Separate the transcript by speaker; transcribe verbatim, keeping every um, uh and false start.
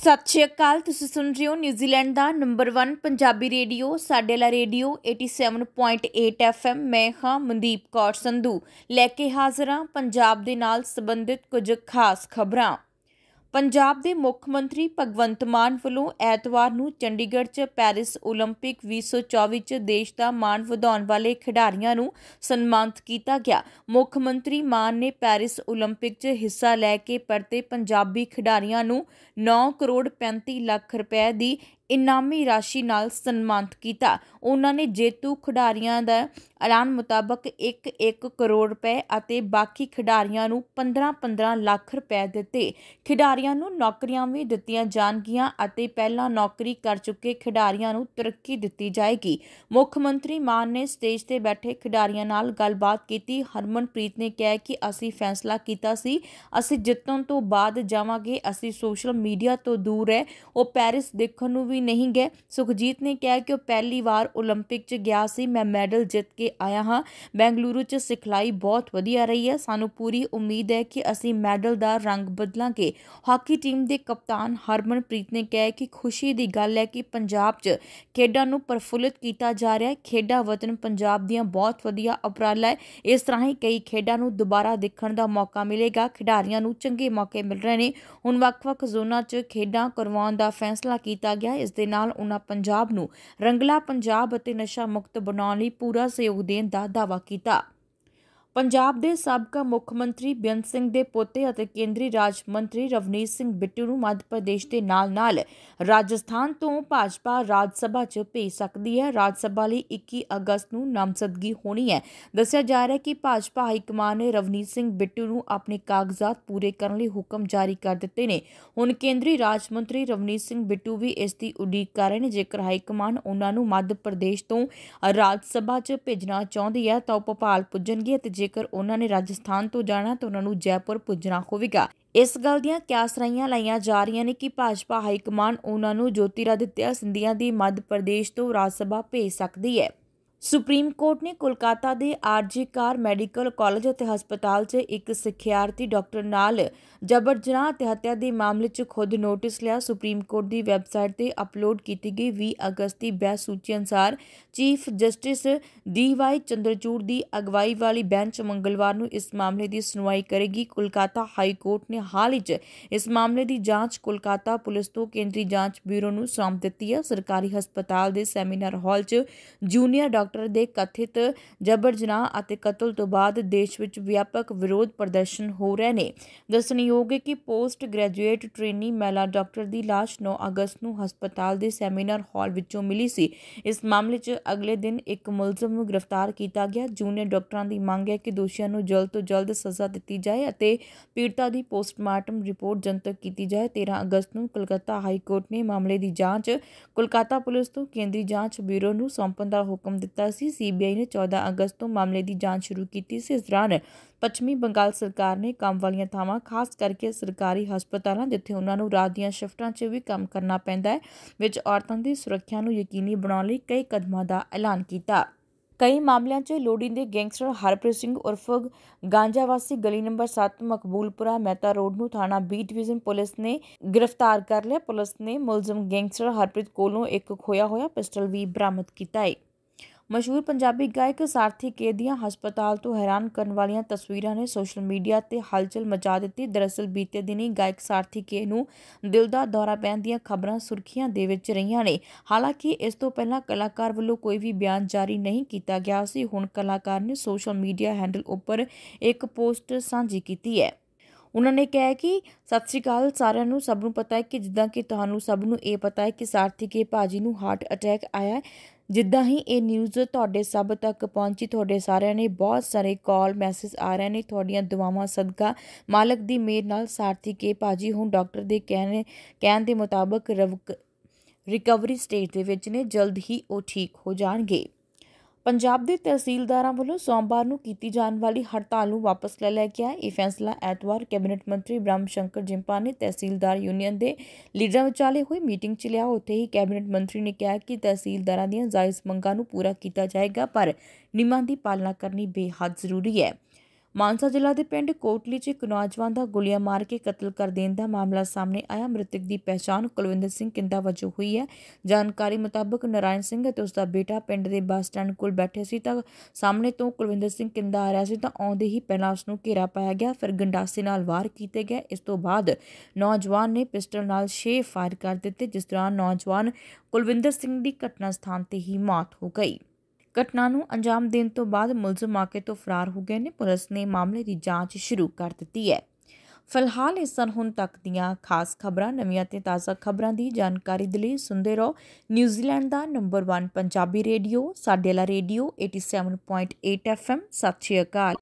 Speaker 1: सत श्री अकाल। तुसीं सुन रहे हो न्यूजीलैंड का नंबर वन पंजाबी रेडियो साडे वाला रेडियो सत्तासी पॉइंट एट एफ एम। मैं हाँ मनदीप कौर संधू लैके हाज़र हाँ पंजाब दे नाल संबंधित कुछ खास खबरां। पंजाब के मुख मंत्री भगवंत मान वालों ऐतवार नूं चंडीगढ़ च पैरिस ओलंपिक भी सौ चौबी च देश का मान वधाउण वाले खिडारियों नूं सन्मानित किया गया। मुख मंत्री मान ने पैरिस ओलंपिक च हिस्सा लैके परते पंजाबी खिडारियों नूं नौ करोड़ पैंती लाख रुपए की इनामी राशि नाल सन्मानित किया। उन्होंने जेतू खिडारियों का ऐलान मुताबक एक एक करोड़ रुपए और बाकी खिडारियों नूं पंद्रह पंद्रह लाख रुपए दिते। खिडारियों नूं नौकरियां भी दित्तियां जाणगियां अते पहला नौकरी कर चुके खिडारियों नूं तरक्की दित्ती जाएगी। मुख मंत्री मान ने स्टेज ते बैठे खिडारियों नाल गलबात की। हरमनप्रीत ने कहा कि असीं फैसला कीता सी, असीं जितण तो बाद जावांगे, असीं सोशल मीडिया तो दूर है, वो पैरिस देखण नूं भी नहीं गए। सुखजीत ने कहा कि वह पहली बार ओलंपिक च गया सी, मैं मैडल जित के आया हाँ। बेंगलुरु च सिखलाई बहुत वधिया रही है, सानू पूरी उम्मीद है कि असीं मैडल का रंग बदलांगे। हॉकी टीम के कप्तान हरमनप्रीत ने कहा कि खुशी की गल है कि पंजाब च खेडां नूं प्रफुल्लित किया जा रहा है। खेडा वतन पंजाब दियां बहुत वधिया उपराला है। इस तरह ही कई खेडां नूं दोबारा देखण का मौका मिलेगा। खिडारियों नूं चंगे मौके मिल रहे हैं। हुण वख-वख जोनां च खेडां करवाउण का फैसला किया गया। इस दे नाल उन्हां पंजाब नूं रंगला पंजाब अते नशा मुक्त बनाउण लई पूरा सहयोग देण दा दावा कीता। पंजाब के साबका मुख मंत्री बेअंत सिंह के पोते और केंद्रीय राज मंत्री रवनीत सिंह बिट्टू नूं मध्य प्रदेश के नाल नाल राजस्थान तो भाजपा राज सभा च भेज सकती है। राज सभा लई इक्की अगस्त नूं नामजदगी होनी है। दस्सिया जा रहा है कि भाजपा हाईकमान ने रवनीत सिंह बिट्टू नूं अपने कागजात पूरे करने लई हुक्म जारी कर दिते ने। हुण केंद्रीय राज मंत्री रवनीत सिंह बिट्टू भी इसकी उड़ीक कर रहे हैं। जेकर हाईकमान उन्हां नूं मध्य प्रदेश तो राज सभा च भेजना चाहुंदी है तां भोपाल पुज्जणगे ते जेकर उन्होंने राजस्थान तो जाना तो उन्होंने जयपुर पुजना होगा। इस गल दियां क्यासराइयां लाइयां जा रही ने कि भाजपा हाईकमान उन्होंने ज्योतिरादित्य सिंधिया की मध्य प्रदेश तो राज सभा भेज सकती है। सुप्रीम कोर्ट ने कोलकाता के आरजी कार मैडिकल कॉलेज और हस्पताल च एक सिखियार्थी डॉक्टर नाल जबर जनाह ते हत्या के मामले च खुद नोटिस लिया। सुप्रीम कोर्ट की वैबसाइट पर अपलोड की गई भी अगस्त की बहस सूची अनुसार chief justice D Y Chandrachud की अगवाई वाली बेंच मंगलवार को इस मामले की सुनवाई करेगी। कोलकाता हाई कोर्ट ने हाल ही च इस मामले की जांच कोलकाता पुलिस तो केंद्रीय जांच ब्यूरो को सौंप दी है। सरकारी हस्पताल के सैमीनार हॉल च जूनीयर डॉक्टर ਦੇ कथित जबर जनाह ਅਤੇ कतल तो बाद देश ਵਿੱਚ व्यापक विरोध प्रदर्शन हो रहे ने। ਦੱਸਣਯੋਗ है कि पोस्ट ग्रैजुएट ट्रेनी महिला डॉक्टर की लाश नौ अगस्त ਨੂੰ हस्पताल के सैमीनार हॉल ਵਿੱਚੋਂ मिली सी। इस मामले च अगले दिन एक मुलਜ਼ਮ ਨੂੰ गिरफ्तार किया गया। जूनीयर डॉक्टरों की मांग है कि दोषियों ਨੂੰ जल्द तो जल्द सज़ा दी जाए ਅਤੇ पीड़िता की पोस्टमार्टम रिपोर्ट जनतक की जाए। तेरह अगस्त ਨੂੰ कलकत्ता हाई कोर्ट ने मामले की जांच कोलकाता पुलिस तो केंद्रीय जांच ब्यूरो ਨੂੰ सौंपਣ ਦਾ हुक्म दिता। सीबीआई ने चौदह अगस्त तो मामले की जांच शुरू की थी। इस दौरान पश्चिमी बंगाल सरकार ने काम वाली थावां खास करके सरकारी हस्पतालों जिथे उन्होंने रात दी शिफ्टां च भी काम करना पैंदा है विच औरतों की सुरक्षा को यकीनी बनाने लई कई कदमों का ऐलान किया। कई मामलों च लोड़ींदे गैंगस्टर हरप्रीत सिंह उर्फ गांजावासी गली नंबर सत्त मकबूलपुरा मेहता रोड नूं थाना बी डिवीजन पुलिस ने गिरफ्तार कर लिया। पुलिस ने मुलਜ਼ਮ गैंगस्टर हरप्रीत कोलों एक खोया होया पिस्टल भी बरामद किया है। मशहूर पंजाबी गायक सारथी के दियां हस्पताल तो हैरान करने वाली तस्वीरां ने सोशल मीडिया ते हलचल मचा दी। दरअसल बीते दिनी गायक सारथी के नूं दिल दा दौरा पैण दीयां खबरां सुर्खियां दे विच रहीआं ने। हालांकि इस तो पहला कलाकार वालों कोई भी बयान जारी नहीं किया गया सी। हुण कलाकार ने सोशल मीडिया हैंडल उपर एक पोस्ट साझी की है। उन्होंने कहा कि सत श्री अकाल सारिਆਂ ਨੂੰ ਸਭ ਨੂੰ पता है कि जिद्दां कि ਤੁਹਾਨੂੰ ਸਭ ਨੂੰ ਇਹ पता है कि सारथी के भाजी ਨੂੰ हार्ट अटैक आया है। जिद्दां ही ये न्यूज़ तुहाडे सब तक पहुंची तुहाडे सारिਆਂ ने बहुत सारे कॉल मैसेज आ रहे हैं। तुहाडीਆਂ दुआवां सदका मालक दी मेहर नाल सारथी के भाजी हुण डॉक्टर के कहने कहण दे मुताबक रिकवरी स्टेज दे विच ने, जल्द ही वो ठीक हो जाणगे। पंजाब के तहसीलदारां वालों सोमवार नूं कीती जाने वाली हड़ताल नूं वापस ले लिया गया। यह फैसला ऐतवार कैबिनेट मंत्री ब्रह्म शंकर जिम्पा ने तहसीलदार यूनियन के लीडरां विचाले हुई मीटिंग च लिया। उत्थे ही कैबिनेट मंत्री ने कहा कि तहसीलदारां दीयां जायज़ मंगां नूं पूरा किया जाएगा पर नियमां की पालना करनी बेहद जरूरी है। ਮਾਨਸਾ ਜ਼ਿਲ੍ਹਾ ਦੇ ਪਿੰਡ ਕੋਟਲੀ 'ਚ ਇੱਕ ਨੌਜਵਾਨ ਦਾ ਗੋਲੀਆਂ ਮਾਰ ਕੇ ਕਤਲ ਕਰ ਦੇਣ ਦਾ ਮਾਮਲਾ ਸਾਹਮਣੇ ਆਇਆ। ਮ੍ਰਿਤਕ ਦੀ ਪਛਾਣ ਕੁਲਵਿੰਦਰ ਸਿੰਘ ਕਿੰਦਾ ਵਜੋਂ ਹੋਈ ਹੈ। ਜਾਣਕਾਰੀ ਮੁਤਾਬਕ ਨਾਰਾਇਣ ਸਿੰਘ ਅਤੇ ਉਸ ਦਾ ਬੇਟਾ ਪਿੰਡ ਦੇ ਬੱਸ ਸਟੈਂਡ ਕੋਲ ਬੈਠੇ ਸੀ ਤਾਂ ਸਾਹਮਣੇ ਤੋਂ ਕੁਲਵਿੰਦਰ ਸਿੰਘ ਕਿੰਦਾ ਆ ਰਿਹਾ ਸੀ ਤਾਂ ਆਉਂਦੇ ਹੀ ਪਹਿਲਾਂ ਉਸ ਨੂੰ ਘੇਰਾ ਪਾਇਆ ਗਿਆ, ਫਿਰ ਗੰਡਾਸੇ ਨਾਲ ਵਾਰ ਕੀਤੇ ਗਏ। ਇਸ ਤੋਂ ਬਾਅਦ ਨੌਜਵਾਨ ਨੇ ਪਿਸਟਲ ਨਾਲ ਛੇ ਫਾਇਰ ਕਰ ਦਿੱਤੇ, ਜਿਸ ਦੌਰਾਨ ਨੌਜਵਾਨ ਕੁਲਵਿੰਦਰ ਸਿੰਘ ਦੀ ਘਟਨਾ ਸਥਾਨ ਤੇ ਹੀ ਮੌਤ ਹੋ ਗਈ। ਘਟਨਾ ਨੂੰ ਅੰਜਾਮ ਦੇਣ ਤੋਂ ਬਾਅਦ ਮੁਲਜ਼ਮ ਮੌਕੇ ਤੋਂ ਫਰਾਰ ਹੋ ਗਏ ਨੇ। ਪੁਲਿਸ ਨੇ ਮਾਮਲੇ ਦੀ ਜਾਂਚ ਸ਼ੁਰੂ ਕਰ ਦਿੱਤੀ ਹੈ। ਫਿਲਹਾਲ ਇਸ ਸਨ ਹੁਣ ਤੱਕ ਦੀਆਂ ਖਾਸ ਖਬਰਾਂ। ਨਵੀਆਂ ਤੇ ਤਾਜ਼ਾ ਖਬਰਾਂ ਦੀ ਜਾਣਕਾਰੀ ਦੇ ਲਈ ਸੁਣਦੇ ਰਹੋ ਨਿਊਜ਼ੀਲੈਂਡ ਦਾ ਨੰਬਰ ਇੱਕ ਪੰਜਾਬੀ ਰੇਡੀਓ, ਸਾਡੇ ਵਾਲਾ ਰੇਡੀਓ ਸਤਾਸੀ ਪੁਆਇੰਟ ਅੱਠ ਐਫ ਐਮ। ਸਤਿ ਸ਼੍ਰੀ ਅਕਾਲ।